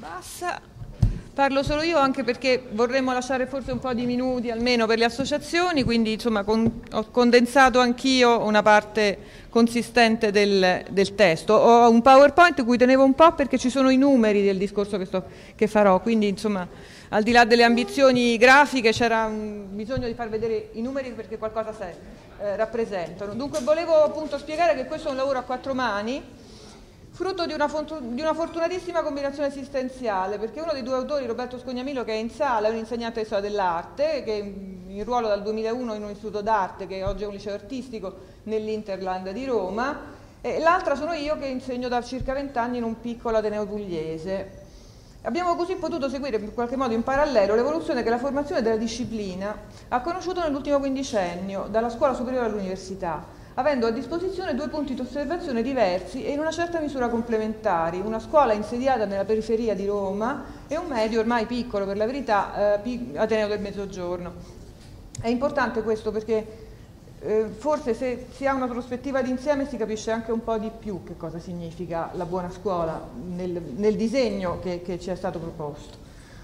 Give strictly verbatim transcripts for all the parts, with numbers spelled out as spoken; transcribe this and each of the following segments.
Basta. Parlo solo io anche perché vorremmo lasciare forse un po' di minuti almeno per le associazioni, quindi insomma con, ho condensato anch'io una parte consistente del, del testo. Ho un PowerPoint cui tenevo un po' perché ci sono i numeri del discorso che, sto, che farò, quindi insomma al di là delle ambizioni grafiche c'era bisogno di far vedere i numeri perché qualcosa se, eh, rappresentano. Dunque volevo appunto spiegare che questo è un lavoro a quattro mani, frutto di una, di una fortunatissima combinazione esistenziale, perché uno dei due autori, Roberto Scognamillo, che è in sala, è un insegnante di storia dell'arte, che è in ruolo dal duemilauno in un istituto d'arte, che oggi è un liceo artistico nell'Interland di Roma, e l'altra sono io, che insegno da circa vent'anni in un piccolo ateneo pugliese. Abbiamo così potuto seguire in qualche modo in parallelo l'evoluzione che la formazione della disciplina ha conosciuto nell'ultimo quindicennio, dalla scuola superiore all'università, avendo a disposizione due punti di osservazione diversi e in una certa misura complementari, una scuola insediata nella periferia di Roma e un medio ormai piccolo per la verità, eh, Ateneo del Mezzogiorno. È importante questo perché eh, forse se si ha una prospettiva d'insieme si capisce anche un po' di più che cosa significa la buona scuola nel, nel disegno che, che ci è stato proposto.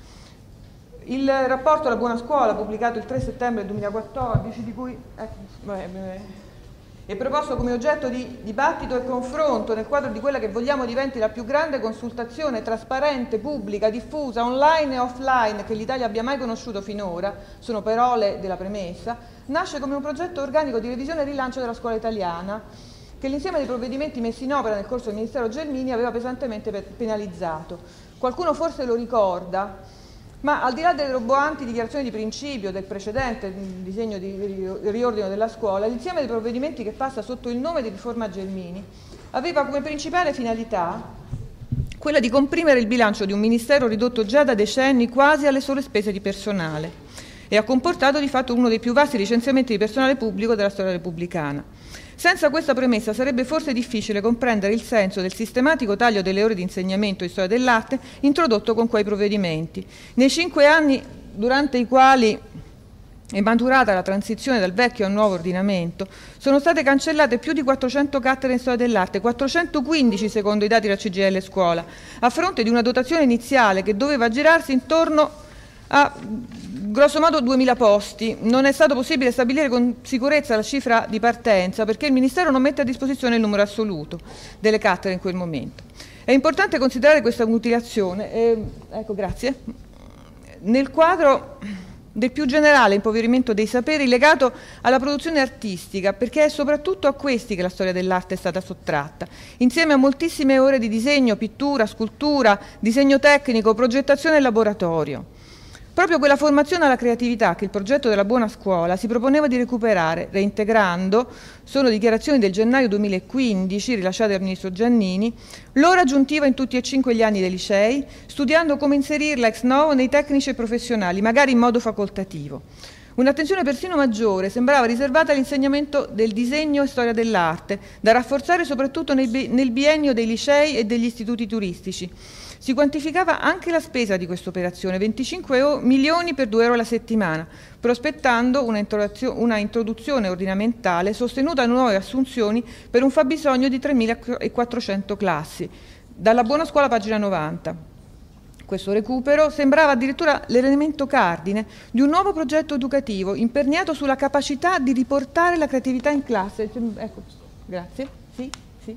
Il rapporto La buona scuola, pubblicato il tre settembre duemilaquattordici, di cui eh, beh, beh, è proposto come oggetto di dibattito e confronto nel quadro di quella che vogliamo diventi la più grande consultazione trasparente, pubblica, diffusa, online e offline che l'Italia abbia mai conosciuto finora, sono parole della premessa, nasce come un progetto organico di revisione e rilancio della scuola italiana, che l'insieme dei provvedimenti messi in opera nel corso del Ministero Gelmini aveva pesantemente penalizzato. Qualcuno forse lo ricorda, ma al di là delle roboanti dichiarazioni di principio del precedente disegno di riordino della scuola, l'insieme dei provvedimenti che passa sotto il nome di riforma Gelmini aveva come principale finalità quella di comprimere il bilancio di un ministero ridotto già da decenni quasi alle sole spese di personale e ha comportato di fatto uno dei più vasti licenziamenti di personale pubblico della storia repubblicana. Senza questa premessa sarebbe forse difficile comprendere il senso del sistematico taglio delle ore di insegnamento di storia dell'arte introdotto con quei provvedimenti. Nei cinque anni durante i quali è maturata la transizione dal vecchio al nuovo ordinamento, sono state cancellate più di quattrocento cattedre in storia dell'arte, quattrocentoquindici secondo i dati della C G I L Scuola, a fronte di una dotazione iniziale che doveva girarsi intorno a grosso modo duemila posti. Non è stato possibile stabilire con sicurezza la cifra di partenza perché il Ministero non mette a disposizione il numero assoluto delle cattedre in quel momento. È importante considerare questa mutilazione, eh, ecco, grazie, nel quadro del più generale impoverimento dei saperi legato alla produzione artistica, perché è soprattutto a questi che la storia dell'arte è stata sottratta, insieme a moltissime ore di disegno, pittura, scultura, disegno tecnico, progettazione e laboratorio. Proprio quella formazione alla creatività che il progetto della buona scuola si proponeva di recuperare, reintegrando, sono dichiarazioni del gennaio duemilaquindici rilasciate dal ministro Giannini, l'ora aggiuntiva in tutti e cinque gli anni dei licei, studiando come inserirla ex novo nei tecnici e professionali, magari in modo facoltativo. Un'attenzione persino maggiore sembrava riservata all'insegnamento del disegno e storia dell'arte, da rafforzare soprattutto nel biennio dei licei e degli istituti turistici. Si quantificava anche la spesa di questa operazione, venticinque milioni per due euro alla settimana, prospettando una, una introduzione ordinamentale sostenuta da nuove assunzioni per un fabbisogno di tremilaquattrocento classi. Dalla buona scuola, pagina novanta. Questo recupero sembrava addirittura l'elemento cardine di un nuovo progetto educativo imperniato sulla capacità di riportare la creatività in classe. Ecco, grazie. Sì, sì.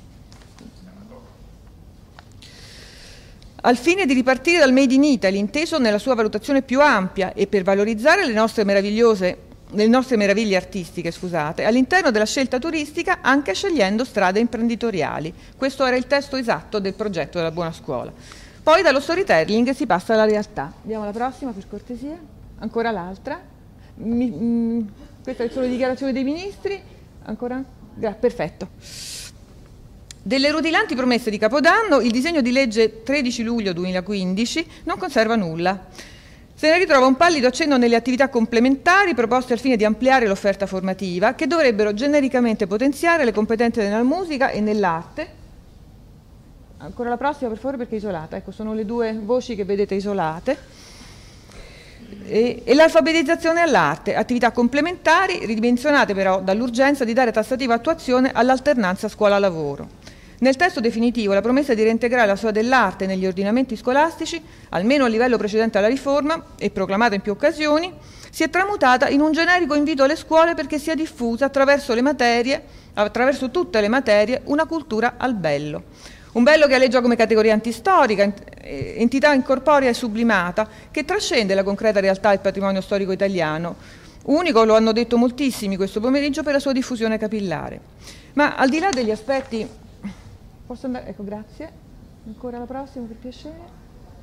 Al fine di ripartire dal Made in Italy, inteso nella sua valutazione più ampia e per valorizzare le nostre meravigliose, le nostre meraviglie artistiche, scusate, all'interno della scelta turistica, anche scegliendo strade imprenditoriali. Questo era il testo esatto del progetto della buona scuola. Poi dallo storytelling si passa alla realtà. Andiamo alla prossima, per cortesia. Ancora l'altra. Queste sono le dichiarazioni dei ministri. Ancora? Perfetto. Delle rutilanti promesse di Capodanno, il disegno di legge tredici luglio duemilaquindici non conserva nulla. Se ne ritrova un pallido accenno nelle attività complementari proposte al fine di ampliare l'offerta formativa, che dovrebbero genericamente potenziare le competenze nella musica e nell'arte. Ancora la prossima, per favore, perché è isolata. Ecco, sono le due voci che vedete isolate. E, e l'alfabetizzazione all'arte, attività complementari ridimensionate però dall'urgenza di dare tassativa attuazione all'alternanza scuola-lavoro. Nel testo definitivo la promessa di reintegrare la storia dell'arte negli ordinamenti scolastici, almeno a livello precedente alla riforma e proclamata in più occasioni, si è tramutata in un generico invito alle scuole perché sia diffusa attraverso le materie, attraverso tutte le materie, una cultura al bello. Un bello che alleggia come categoria antistorica, entità incorporea e sublimata, che trascende la concreta realtà del patrimonio storico italiano. Unico, lo hanno detto moltissimi questo pomeriggio, per la sua diffusione capillare. Ma al di là degli aspetti... Posso andare? Ecco, grazie. Ancora la prossima, per piacere.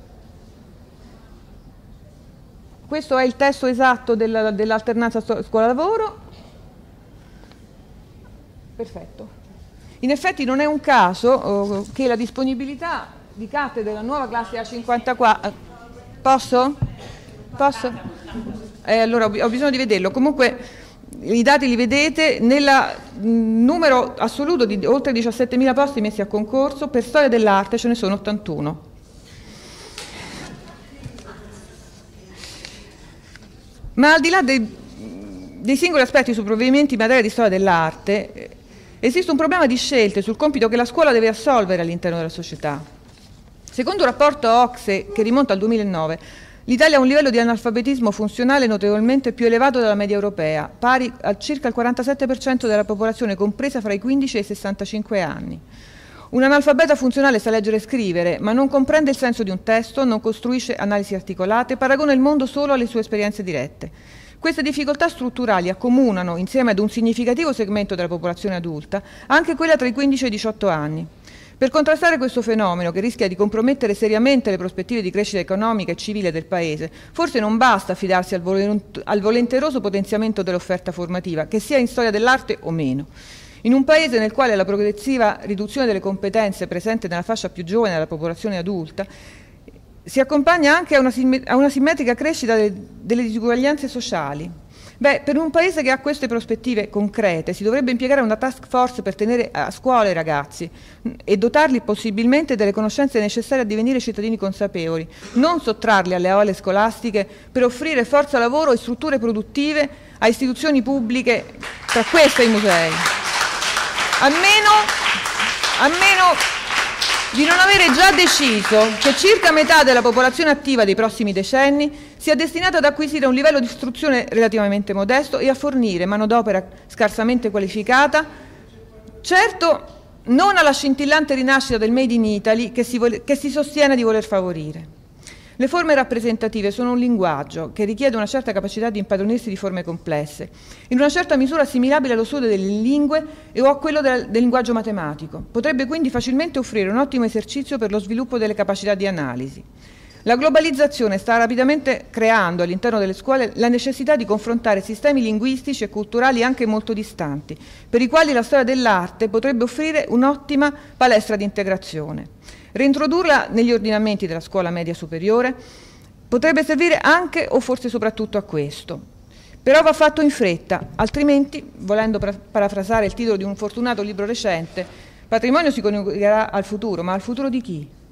Questo è il testo esatto dell'alternanza scuola-lavoro. Perfetto. In effetti non è un caso oh, che la disponibilità di cattedre della nuova classe A cinquantaquattro... Posso? Posso? Eh, allora ho bisogno di vederlo. Comunque i dati li vedete, nel numero assoluto di oltre diciassettemila posti messi a concorso, per storia dell'arte ce ne sono ottantuno. Ma al di là dei, dei singoli aspetti sui provvedimenti in materia di storia dell'arte, esiste un problema di scelte sul compito che la scuola deve assolvere all'interno della società. Secondo un rapporto O C S E che rimonta al duemilanove, l'Italia ha un livello di analfabetismo funzionale notevolmente più elevato della media europea, pari a circa il quarantasette per cento della popolazione compresa fra i quindici e i sessantacinque anni. Un analfabeta funzionale sa leggere e scrivere, ma non comprende il senso di un testo, non costruisce analisi articolate, paragona il mondo solo alle sue esperienze dirette. Queste difficoltà strutturali accomunano, insieme ad un significativo segmento della popolazione adulta, anche quella tra i quindici e i diciotto anni. Per contrastare questo fenomeno, che rischia di compromettere seriamente le prospettive di crescita economica e civile del Paese, forse non basta affidarsi al, volent- al volenteroso potenziamento dell'offerta formativa, che sia in storia dell'arte o meno. In un Paese nel quale la progressiva riduzione delle competenze presente nella fascia più giovane della popolazione adulta si accompagna anche a una, a una simmetrica crescita de- delle disuguaglianze sociali. Beh, per un Paese che ha queste prospettive concrete si dovrebbe impiegare una task force per tenere a scuola i ragazzi e dotarli possibilmente delle conoscenze necessarie a divenire cittadini consapevoli, non sottrarli alle aule scolastiche per offrire forza lavoro e strutture produttive a istituzioni pubbliche, tra queste i musei. A meno, a meno di non avere già deciso che circa metà della popolazione attiva dei prossimi decenni sia destinata ad acquisire un livello di istruzione relativamente modesto e a fornire manodopera scarsamente qualificata, certo non alla scintillante rinascita del Made in Italy che si, vuole, che si sostiene di voler favorire. Le forme rappresentative sono un linguaggio che richiede una certa capacità di impadronirsi di forme complesse, in una certa misura assimilabile allo studio delle lingue o a quello del, del linguaggio matematico. Potrebbe quindi facilmente offrire un ottimo esercizio per lo sviluppo delle capacità di analisi. La globalizzazione sta rapidamente creando all'interno delle scuole la necessità di confrontare sistemi linguistici e culturali anche molto distanti, per i quali la storia dell'arte potrebbe offrire un'ottima palestra di integrazione. Reintrodurla negli ordinamenti della scuola media superiore potrebbe servire anche o forse soprattutto a questo. Però va fatto in fretta, altrimenti, volendo parafrasare il titolo di un fortunato libro recente, patrimonio si coniugherà al futuro, ma al futuro di chi?